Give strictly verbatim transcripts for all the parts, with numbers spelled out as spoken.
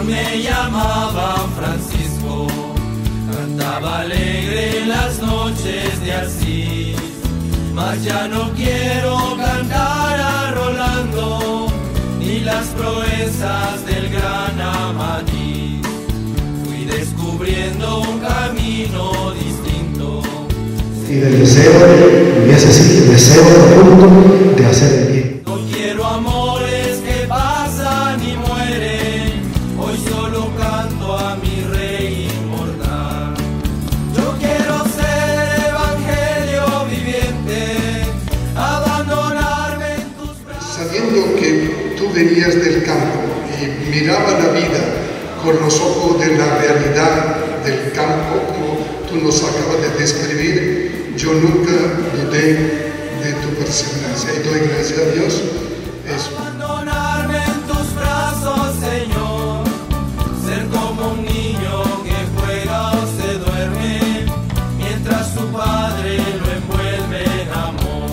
me llamaban Francisco, cantaba alegre en las noches de Asís, mas ya no quiero cantar a Rolando, ni las proezas del gran Amadís. Fui descubriendo un camino distinto. Y del deseo, y ese sí, el deseo profundo de hacer el bien. No quiero amores que pasan y mueren, hoy solo canto a mi Rey inmortal. Yo quiero ser evangelio viviente, abandonarme en tus brazos. Sabiendo que tú venías del campo y miraba la vida con los ojos de la realidad del campo, como tú nos acabas de describir, yo nunca dudé de tu perseverancia y doy gracias a Dios. Eso. Abandonarme en tus brazos, Señor, ser como un niño que juega o se duerme, mientras su padre lo envuelve en amor.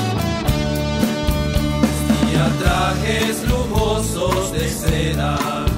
Trajes lujosos de seda,